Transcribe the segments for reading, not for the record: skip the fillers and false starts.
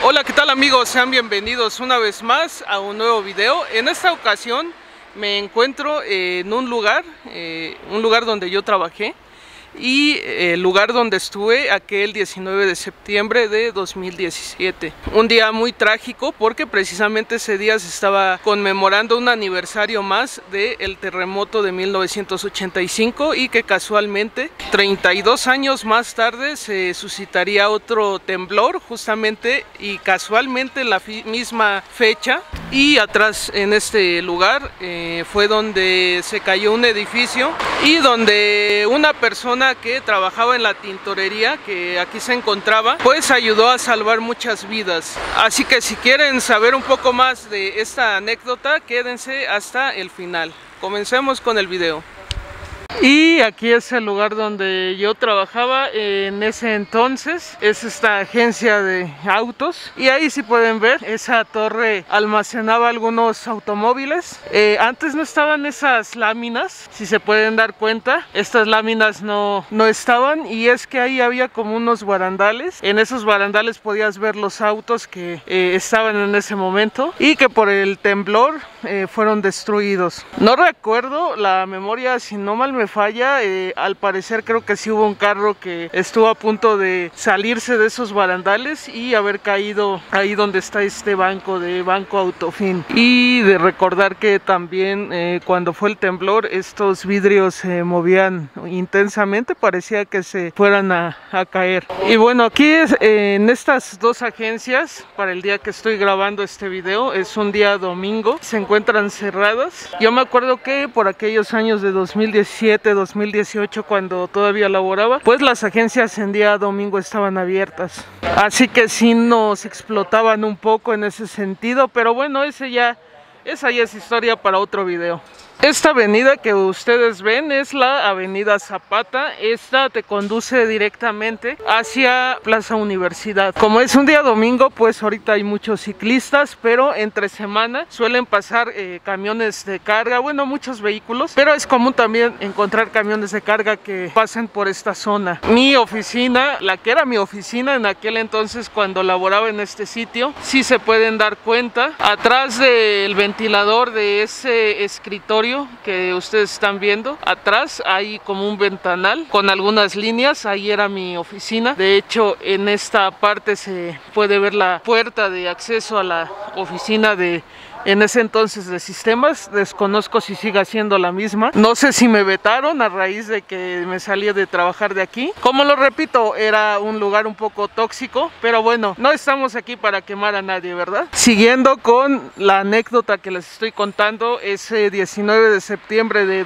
Hola, ¿qué tal amigos? Sean bienvenidos una vez más a un nuevo video. En esta ocasión me encuentro en un lugar donde yo trabajé y el lugar donde estuve aquel 19 de septiembre de 2017. Un día muy trágico porque precisamente ese día se estaba conmemorando un aniversario más del terremoto de 1985 y que casualmente 32 años más tarde se suscitaría otro temblor justamente y casualmente en la misma fecha. Y atrás en este lugar fue donde se cayó un edificio y donde una persona que trabajaba en la tintorería que aquí se encontraba pues ayudó a salvar muchas vidas. Así que si quieren saber un poco más de esta anécdota, quédense hasta el final. Comencemos con el video. Y aquí es el lugar donde yo trabajaba en ese entonces. Es esta agencia de autos y ahí si pueden ver, esa torre almacenaba algunos automóviles. Antes no estaban esas láminas, si se pueden dar cuenta, estas láminas no estaban, y es que ahí había como unos barandales. En esos barandales podías ver los autos que estaban en ese momento y que por el temblor fueron destruidos. No recuerdo, la memoria si no mal me falla, al parecer creo que sí hubo un carro que estuvo a punto de salirse de esos barandales y haber caído ahí donde está este banco de Banco Autofin. Y de recordar que también cuando fue el temblor estos vidrios se movían intensamente, parecía que se fueran a caer. Y bueno, aquí en estas dos agencias, para el día que estoy grabando este video, es un día domingo, se encuentran cerradas. Yo me acuerdo que por aquellos años de 2017, 2018, cuando todavía laboraba, pues las agencias en día domingo estaban abiertas. Así que sí nos explotaban un poco en ese sentido, pero bueno, esa ya es historia para otro video. Esta avenida que ustedes ven es la avenida Zapata. Esta te conduce directamente hacia Plaza Universidad. Como es un día domingo, pues ahorita hay muchos ciclistas, pero entre semana suelen pasar camiones de carga, bueno, muchos vehículos, pero es común también encontrar camiones de carga que pasen por esta zona. Mi oficina, la que era mi oficina en aquel entonces cuando laboraba en este sitio, si se pueden dar cuenta, atrás del ventilador de ese escritorio que ustedes están viendo, atrás hay como un ventanal con algunas líneas. Ahí era mi oficina. De hecho, en esta parte se puede ver la puerta de acceso a la oficina en ese entonces de sistemas. Desconozco si siga siendo la misma. No sé si me vetaron a raíz de que me salí de trabajar de aquí. Como lo repito, era un lugar un poco tóxico, pero bueno, no estamos aquí para quemar a nadie, ¿verdad? Siguiendo con la anécdota que les estoy contando, ese 19 de septiembre de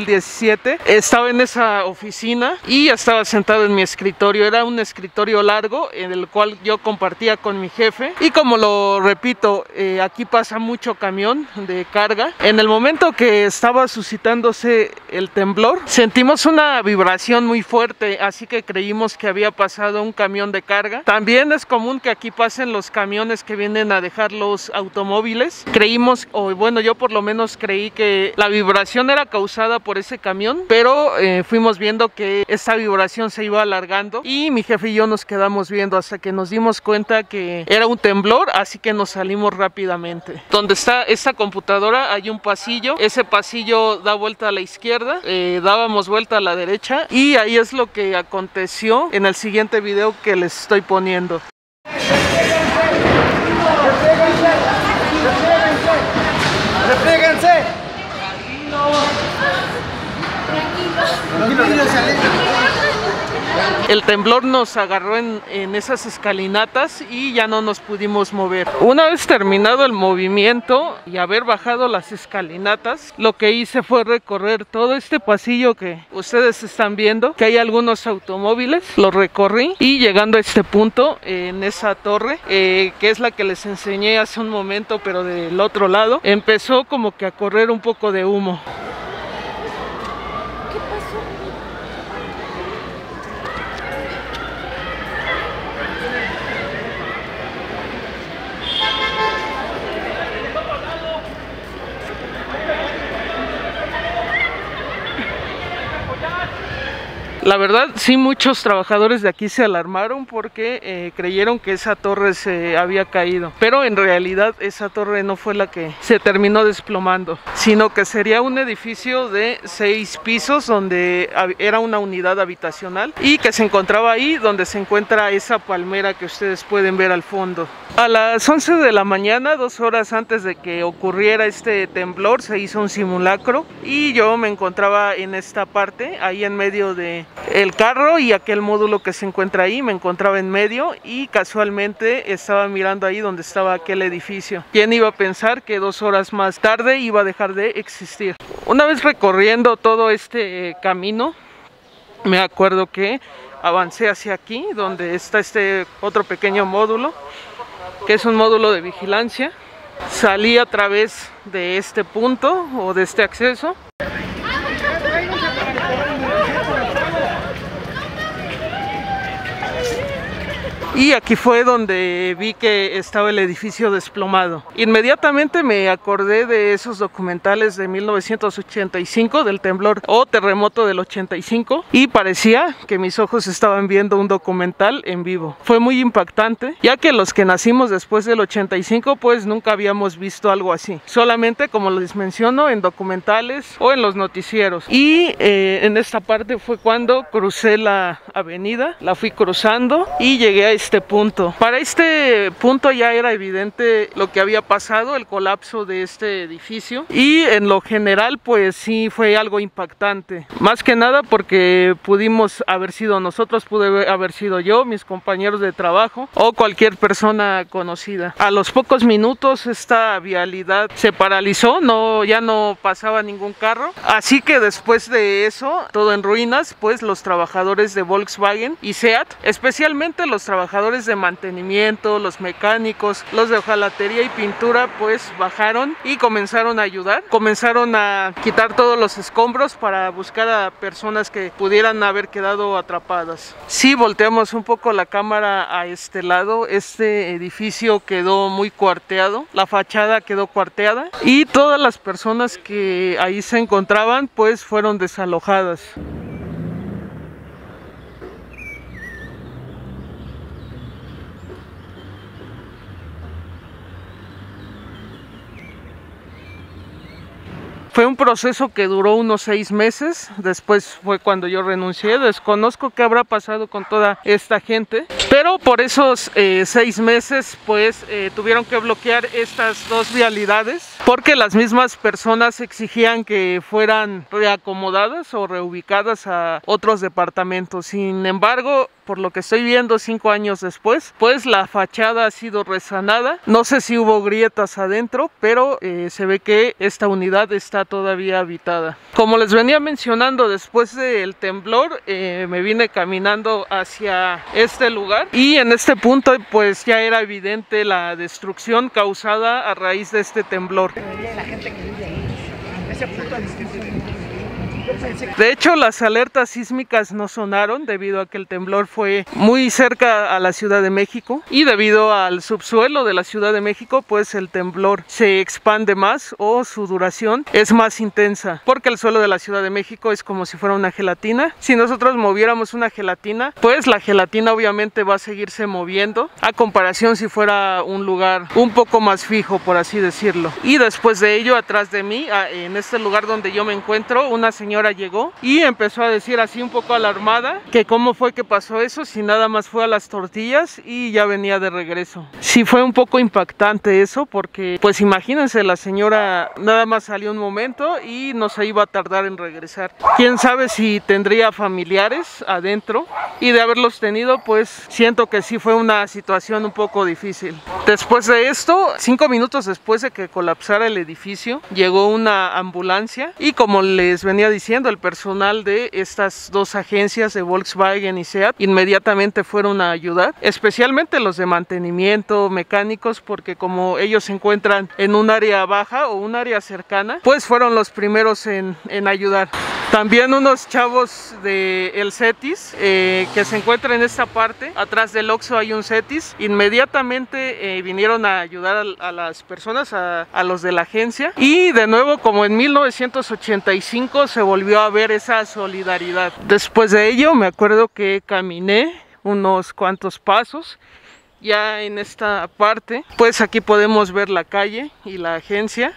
2017 estaba en esa oficina y estaba sentado en mi escritorio. Era un escritorio largo en el cual yo compartía con mi jefe, y como lo repito, aquí pasa mucho camión de carga. En el momento que estaba suscitándose el temblor, sentimos una vibración muy fuerte, así que creímos que había pasado un camión de carga. También es común que aquí pasen los camiones que vienen a dejar los automóviles. Creímos, o bueno, yo por lo menos creí que la vibración era causada por ese camión, pero fuimos viendo que esa vibración se iba alargando y mi jefe y yo nos quedamos viendo hasta que nos dimos cuenta que era un temblor, así que nos salimos rápidamente. Donde está esta computadora hay un pasillo, ese pasillo da vuelta a la izquierda, dábamos vuelta a la derecha, y ahí es lo que aconteció en el siguiente video que les estoy poniendo. ¡Repléguense! El temblor nos agarró en esas escalinatas y ya no nos pudimos mover. Una vez terminado el movimiento y haber bajado las escalinatas, lo que hice fue recorrer todo este pasillo que ustedes están viendo, que hay algunos automóviles. Lo recorrí y llegando a este punto, en esa torre, que es la que les enseñé hace un momento, pero del otro lado, empezó como que a correr un poco de humo. La verdad, sí, muchos trabajadores de aquí se alarmaron porque creyeron que esa torre se había caído, pero en realidad esa torre no fue la que se terminó desplomando, sino que sería un edificio de 6 pisos donde era una unidad habitacional y que se encontraba ahí donde se encuentra esa palmera que ustedes pueden ver al fondo. A las 11 de la mañana, 2 horas antes de que ocurriera este temblor, se hizo un simulacro y yo me encontraba en esta parte, ahí en medio de el carro y aquel módulo que se encuentra ahí, me encontraba en medio y casualmente estaba mirando ahí donde estaba aquel edificio. ¿Quién iba a pensar que 2 horas más tarde iba a dejar de existir? Una vez recorriendo todo este camino, me acuerdo que avancé hacia aquí, donde está este otro pequeño módulo, que es un módulo de vigilancia. Salí a través de este punto o de este acceso. Y aquí fue donde vi que estaba el edificio desplomado. Inmediatamente me acordé de esos documentales de 1985, del temblor o terremoto del 85, y parecía que mis ojos estaban viendo un documental en vivo. Fue muy impactante, ya que los que nacimos después del 85 pues nunca habíamos visto algo así. Solamente, como les menciono, en documentales o en los noticieros. Y en esta parte fue cuando crucé la avenida, la fui cruzando y llegué a este punto. Para este punto ya era evidente lo que había pasado, el colapso de este edificio, y en lo general pues sí fue algo impactante, más que nada porque pudimos haber sido nosotros, pude haber sido yo, mis compañeros de trabajo o cualquier persona conocida. A los pocos minutos esta vialidad se paralizó, ya no pasaba ningún carro, así que después de eso, todo en ruinas, pues los trabajadores de Volkswagen y SEAT, especialmente los trabajadores de mantenimiento, los mecánicos, los de hojalatería y pintura, pues bajaron y comenzaron a ayudar, comenzaron a quitar todos los escombros para buscar a personas que pudieran haber quedado atrapadas. Si volteamos un poco la cámara a este lado, este edificio quedó muy cuarteado, la fachada quedó cuarteada y todas las personas que ahí se encontraban pues fueron desalojadas. Fue un proceso que duró unos 6 meses, después fue cuando yo renuncié. Desconozco qué habrá pasado con toda esta gente, pero por esos 6 meses pues tuvieron que bloquear estas 2 vialidades porque las mismas personas exigían que fueran reacomodadas o reubicadas a otros departamentos. Sin embargo, por lo que estoy viendo 5 años después, pues la fachada ha sido resanada. No sé si hubo grietas adentro, pero se ve que esta unidad está todavía habitada. Como les venía mencionando, después del temblor me vine caminando hacia este lugar y en este punto pues ya era evidente la destrucción causada a raíz de este temblor. De hecho, las alertas sísmicas no sonaron debido a que el temblor fue muy cerca a la Ciudad de México y debido al subsuelo de la Ciudad de México pues el temblor se expande más o su duración es más intensa, porque el suelo de la Ciudad de México es como si fuera una gelatina. Si nosotros moviéramos una gelatina, pues la gelatina obviamente va a seguirse moviendo a comparación si fuera un lugar un poco más fijo, por así decirlo. Y después de ello, atrás de mí, en este lugar donde yo me encuentro, una señora llegó y empezó a decir así un poco alarmada que cómo fue que pasó eso, si nada más fue a las tortillas y ya venía de regreso. Sí fue un poco impactante eso, porque pues imagínense, la señora nada más salió un momento y no se iba a tardar en regresar. Quién sabe si tendría familiares adentro, y de haberlos tenido pues siento que sí fue una situación un poco difícil. Después de esto, 5 minutos después de que colapsara el edificio, llegó una ambulancia y, como les venía diciendo, el personal de estas 2 agencias de Volkswagen y SEAT inmediatamente fueron a ayudar, especialmente los de mantenimiento, mecánicos, porque como ellos se encuentran en un área baja o un área cercana, pues fueron los primeros en ayudar. También unos chavos de el Cetis que se encuentra en esta parte. Atrás del Oxxo hay un Cetis. Inmediatamente vinieron a ayudar a las personas, a los de la agencia. Y de nuevo, como en 1985, se volvió a ver esa solidaridad. Después de ello, me acuerdo que caminé unos cuantos pasos. Ya en esta parte, pues aquí podemos ver la calle y la agencia.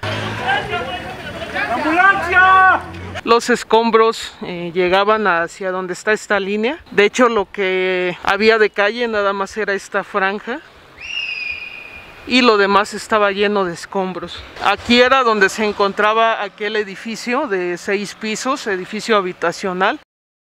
¡Ambulancia! Los escombros llegaban hacia donde está esta línea. De hecho, lo que había de calle nada más era esta franja y lo demás estaba lleno de escombros. Aquí era donde se encontraba aquel edificio de 6 pisos, edificio habitacional.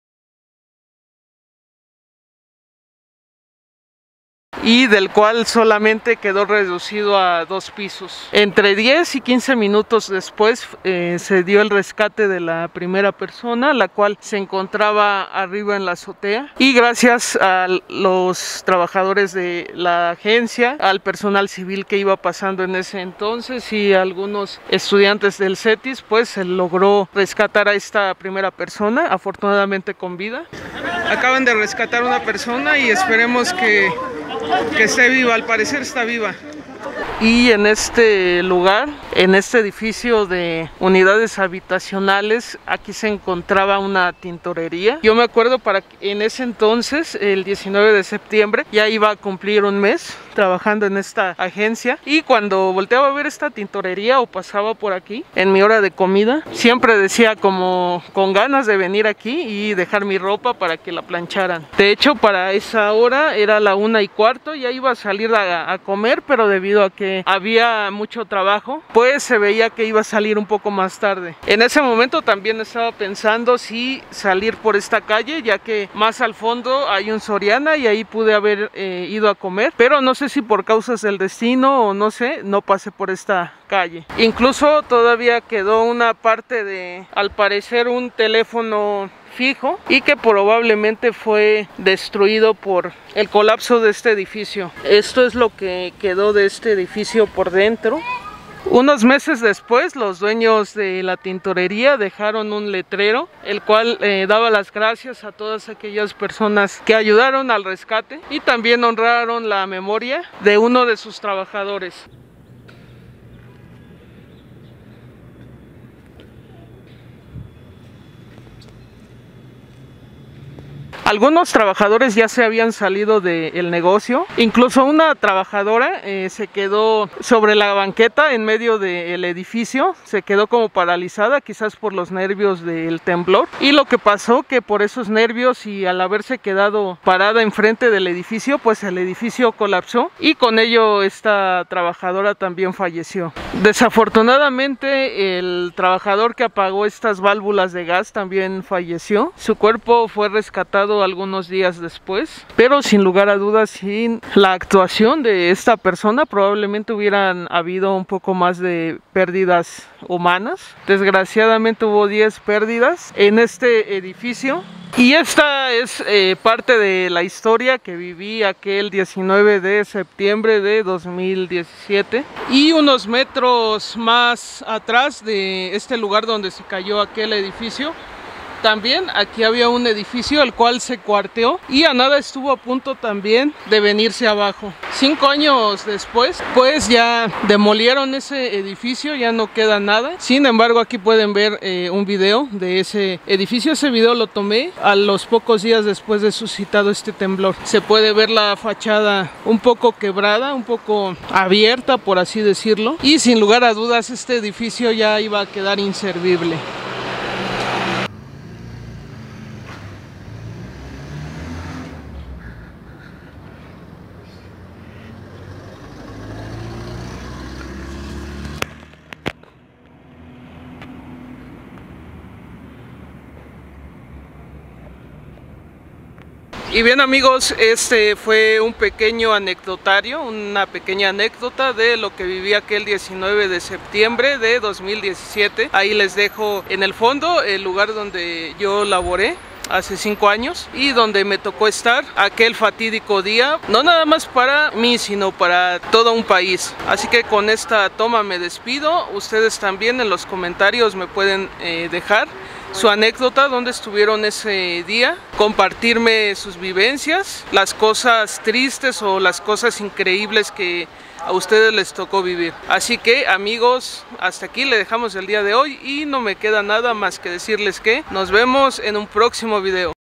Y del cual solamente quedó reducido a 2 pisos. Entre 10 y 15 minutos después se dio el rescate de la primera persona, la cual se encontraba arriba en la azotea, y gracias a los trabajadores de la agencia, al personal civil que iba pasando en ese entonces y a algunos estudiantes del Cetis, pues se logró rescatar a esta primera persona, afortunadamente con vida. Acaban de rescatar una persona y esperemos que esté viva. Al parecer está viva. Y en este lugar, en este edificio de unidades habitacionales, aquí se encontraba una tintorería. Yo me acuerdo en ese entonces, el 19 de septiembre, ya iba a cumplir un mes trabajando en esta agencia, y cuando volteaba a ver esta tintorería o pasaba por aquí en mi hora de comida, siempre decía como con ganas de venir aquí y dejar mi ropa para que la plancharan. De hecho, para esa hora era la 1:15, ya iba a salir a comer, pero debido a que había mucho trabajo, pues se veía que iba a salir un poco más tarde. En ese momento también estaba pensando si salir por esta calle, ya que más al fondo hay un Soriana y ahí pude haber ido a comer, pero no sé si por causas del destino o no sé, no pasé por esta calle. Incluso todavía quedó una parte de, al parecer, un teléfono fijo, y que probablemente fue destruido por el colapso de este edificio. Esto es lo que quedó de este edificio por dentro. Unos meses después, los dueños de la tintorería dejaron un letrero, el cual daba las gracias a todas aquellas personas que ayudaron al rescate, y también honraron la memoria de uno de sus trabajadores. Algunos trabajadores ya se habían salido del negocio, incluso una trabajadora se quedó sobre la banqueta en medio del edificio, se quedó como paralizada, quizás por los nervios del temblor, y lo que pasó que por esos nervios y al haberse quedado parada enfrente del edificio, pues el edificio colapsó y con ello esta trabajadora también falleció. Desafortunadamente el trabajador que apagó estas válvulas de gas también falleció. Su cuerpo fue rescatado algunos días después, pero sin lugar a dudas, sin la actuación de esta persona probablemente hubieran habido un poco más de pérdidas humanas. Desgraciadamente hubo 10 pérdidas en este edificio, y esta es parte de la historia que viví aquel 19 de septiembre de 2017. Y unos metros más atrás de este lugar donde se cayó aquel edificio, también aquí había un edificio el cual se cuarteó y a nada estuvo a punto también de venirse abajo. 5 años después, pues ya demolieron ese edificio, ya no queda nada. Sin embargo, aquí pueden ver un video de ese edificio. Ese video lo tomé a los pocos días después de suscitado este temblor. Se puede ver la fachada un poco quebrada, un poco abierta, por así decirlo, y sin lugar a dudas este edificio ya iba a quedar inservible. Y bien amigos, este fue un pequeño anecdotario, una pequeña anécdota de lo que viví aquel 19 de septiembre de 2017. Ahí les dejo en el fondo el lugar donde yo laboré hace 5 años y donde me tocó estar aquel fatídico día, no nada más para mí, sino para todo un país. Así que con esta toma me despido. Ustedes también en los comentarios me pueden dejar su anécdota, dónde estuvieron ese día, compartirme sus vivencias, las cosas tristes o las cosas increíbles que a ustedes les tocó vivir. Así que amigos, hasta aquí le dejamos el día de hoy y no me queda nada más que decirles que nos vemos en un próximo video.